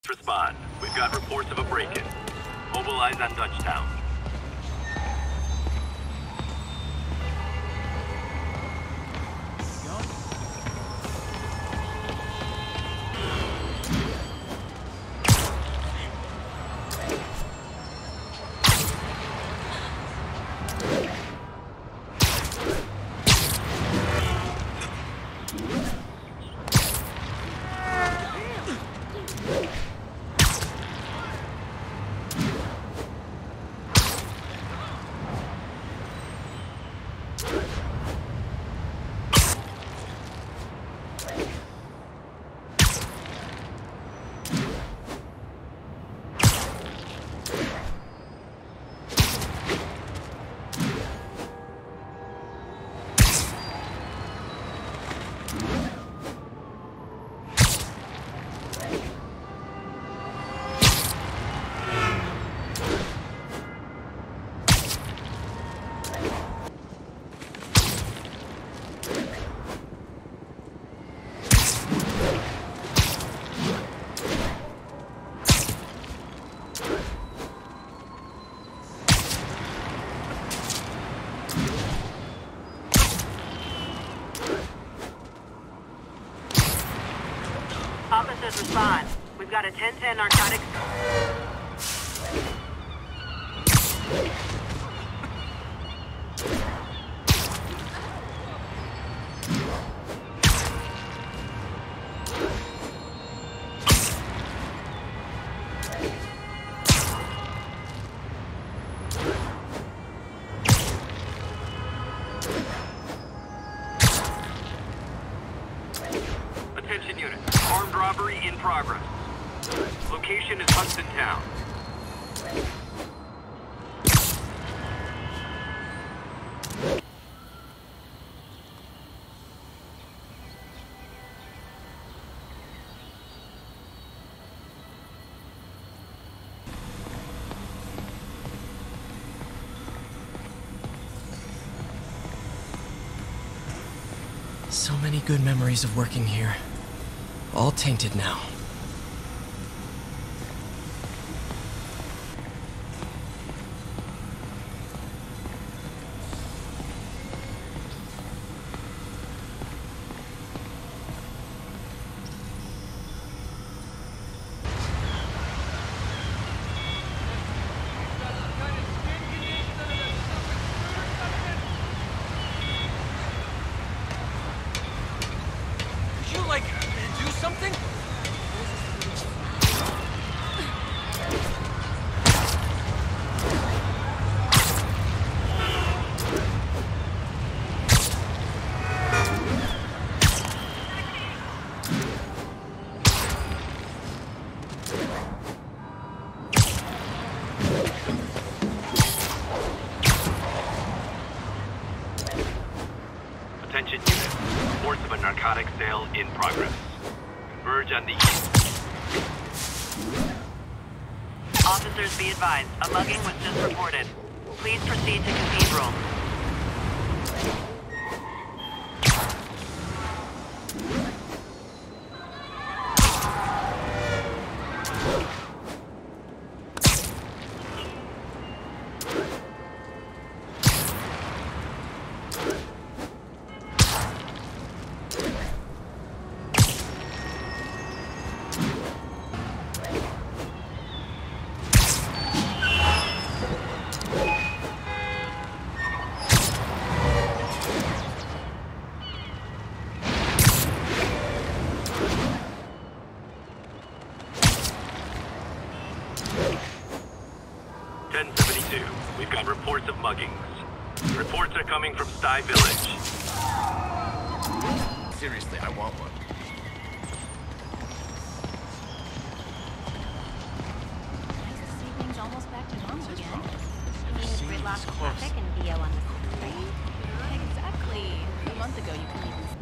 Respond. We've got reports of a break-in. Mobilize on Dutchtown. Officers respond. We've got a 10-10 narcotics. Attention unit. Armed robbery in progress. Location is Hudson Town. So many good memories of working here. All tainted now. Do something? Attention unit. Reports of a narcotic sale in progress. Converge on the east. Officers be advised. A mugging was just reported. Please proceed to Cathedral. We've got reports of muggings. Reports are coming from Sty Village. Seriously, I want one. Nice to see things almost back to normal again. You mean with gridlock traffic and VO on the screen? Exactly. A month ago, you couldn't even.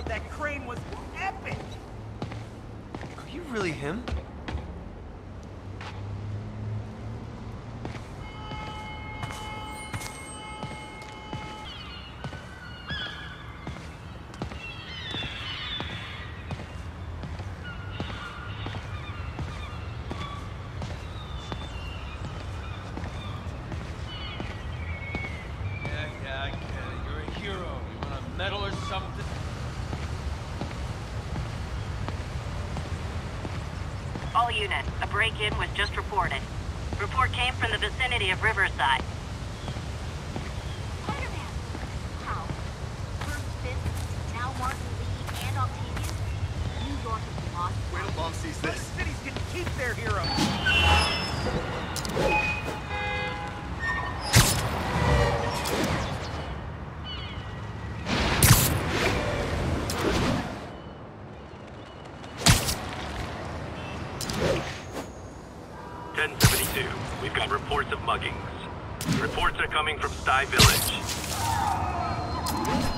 That crane was epic! Are you really him? Yeah, I get it. You're a hero. You want a medal or something? All units, a break-in was just reported. Report came from the vicinity of Riverside. Spider-Man! How? First Fifth, now Martin Lee and Octavius? New York is lost. Wait till Mom sees Both this. cities can keep their heroes! We've got reports of muggings. Reports are coming from Sty Village.